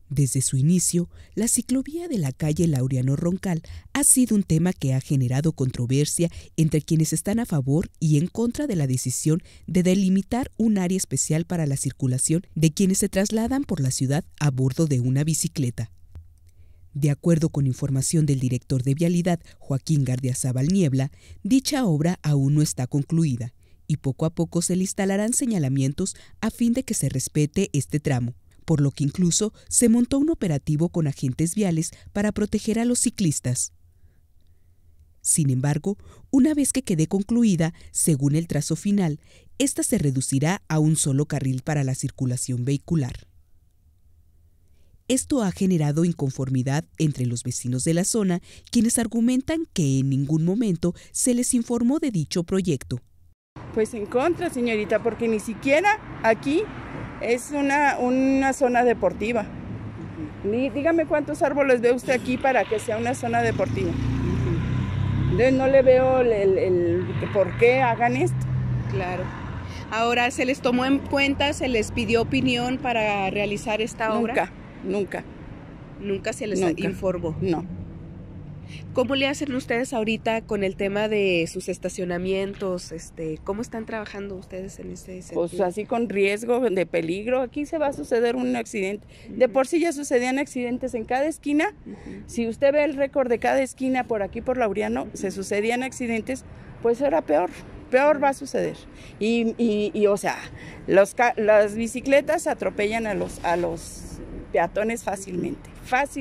Desde su inicio, la ciclovía de la calle Laureano Roncal ha sido un tema que ha generado controversia entre quienes están a favor y en contra de la decisión de delimitar un área especial para la circulación de quienes se trasladan por la ciudad a bordo de una bicicleta. De acuerdo con información del director de Vialidad, Joaquín Gardiazabal Niebla, dicha obra aún no está concluida y poco a poco se le instalarán señalamientos a fin de que se respete este tramo, por lo que incluso se montó un operativo con agentes viales para proteger a los ciclistas. Sin embargo, una vez que quede concluida, según el trazo final, esta se reducirá a un solo carril para la circulación vehicular. Esto ha generado inconformidad entre los vecinos de la zona, quienes argumentan que en ningún momento se les informó de dicho proyecto. Pues en contra, señorita, porque ni siquiera aquí es una zona deportiva. Dígame cuántos árboles ve usted aquí para que sea una zona deportiva. Entonces no le veo el por qué hagan esto. Claro. Ahora, ¿se les tomó en cuenta, se les pidió opinión para realizar esta obra? Nunca. ¿Nunca se les informó? No. ¿Cómo le hacen ustedes ahorita con el tema de sus estacionamientos? ¿Cómo están trabajando ustedes en ese sentido? Pues así con riesgo de peligro. Aquí se va a suceder un accidente. De por sí ya sucedían accidentes en cada esquina. Si usted ve el récord de cada esquina por aquí, por Laureano, se sucedían accidentes, pues era peor. Peor va a suceder. Y o sea, las bicicletas atropellan a los peatones fácilmente.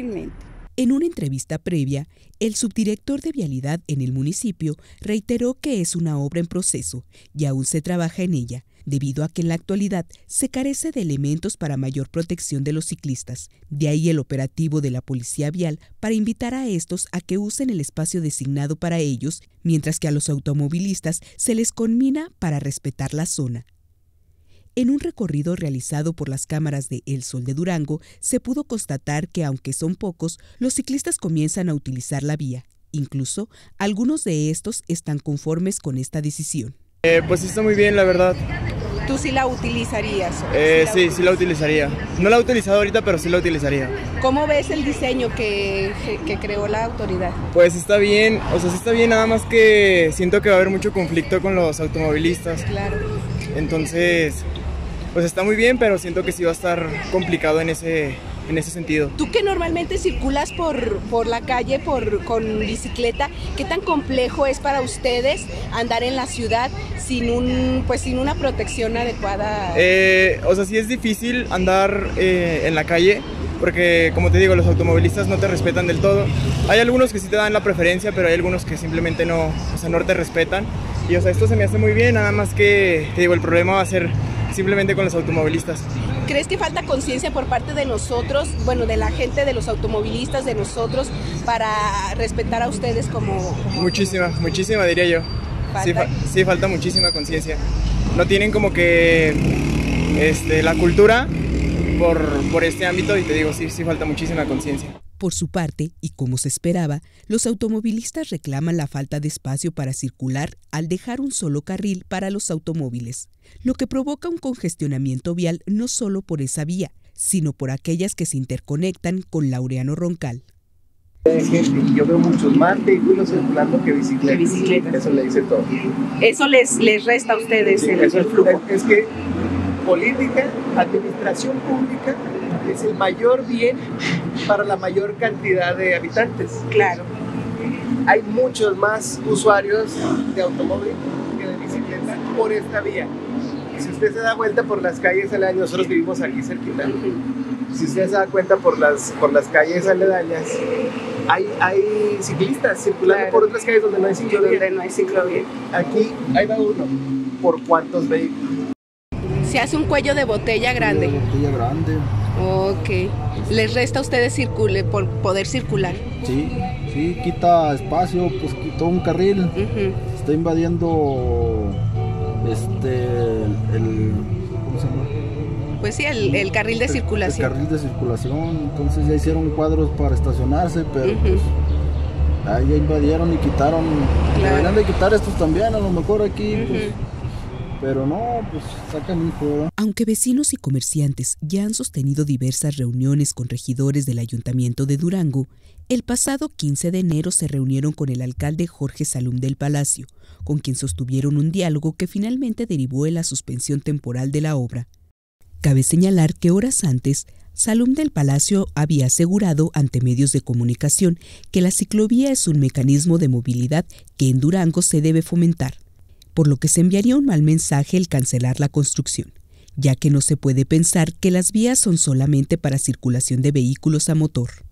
En una entrevista previa, el subdirector de Vialidad en el municipio reiteró que es una obra en proceso y aún se trabaja en ella, debido a que en la actualidad se carece de elementos para mayor protección de los ciclistas. De ahí el operativo de la Policía Vial para invitar a estos a que usen el espacio designado para ellos, mientras que a los automovilistas se les conmina para respetar la zona. En un recorrido realizado por las cámaras de El Sol de Durango, se pudo constatar que, aunque son pocos, los ciclistas comienzan a utilizar la vía. Incluso, algunos de estos están conformes con esta decisión. Pues está muy bien, la verdad. ¿Tú sí la utilizarías? Sí la utilizaría. No la he utilizado ahorita, pero sí la utilizaría. ¿Cómo ves el diseño que creó la autoridad? Pues está bien, sí está bien, nada más que siento que va a haber mucho conflicto con los automovilistas. Claro. Entonces, pues está muy bien, pero siento que sí va a estar complicado en ese sentido. Tú que normalmente circulas por la calle con bicicleta, ¿qué tan complejo es para ustedes andar en la ciudad sin una protección adecuada? Sí es difícil andar en la calle, porque como te digo, los automovilistas no te respetan del todo. Hay algunos que sí te dan la preferencia, pero hay algunos que simplemente no te respetan. Y esto se me hace muy bien, nada más que, te digo, el problema va a ser simplemente con los automovilistas. ¿Crees que falta conciencia por parte de nosotros, de la gente, de los automovilistas, de nosotros, para respetar a ustedes como... Muchísima diría yo. Sí, falta muchísima conciencia. No tienen como que la cultura por este ámbito y te digo, sí falta muchísima conciencia. Por su parte, y como se esperaba, los automovilistas reclaman la falta de espacio para circular al dejar un solo carril para los automóviles, lo que provoca un congestionamiento vial no solo por esa vía, sino por aquellas que se interconectan con Laureano Roncal. Yo veo muchos más vehículos circulando que bicicletas. Eso le dice todo. Eso les resta a ustedes el flujo. Es que política, administración pública es el mayor bien para la mayor cantidad de habitantes. Claro. Hay muchos más usuarios de automóvil que de bicicleta por esta vía. Si usted se da cuenta por las calles aledañas, nosotros vivimos aquí cerquita. Si usted se da cuenta por las calles aledañas, hay ciclistas circulando por otras calles donde no hay ciclovía. Aquí ahí va uno. ¿Por cuántos vehículos? Se hace un cuello de botella grande. Botella grande. Ok. ¿Les resta a ustedes por poder circular? Sí, quita espacio, pues quitó un carril. Está invadiendo ¿cómo se llama? Pues sí, el carril de circulación. El carril de circulación, entonces ya hicieron cuadros para estacionarse, pero pues ahí ya invadieron y quitaron. Claro. Deberían de quitar estos también, a lo mejor aquí, pues pero no, pues sacan un juego. Aunque vecinos y comerciantes ya han sostenido diversas reuniones con regidores del Ayuntamiento de Durango, el pasado 15 de enero se reunieron con el alcalde Jorge Salum del Palacio, con quien sostuvieron un diálogo que finalmente derivó en la suspensión temporal de la obra. Cabe señalar que horas antes, Salum del Palacio había asegurado ante medios de comunicación que la ciclovía es un mecanismo de movilidad que en Durango se debe fomentar, por lo que se enviaría un mal mensaje el cancelar la construcción, ya que no se puede pensar que las vías son solamente para circulación de vehículos a motor.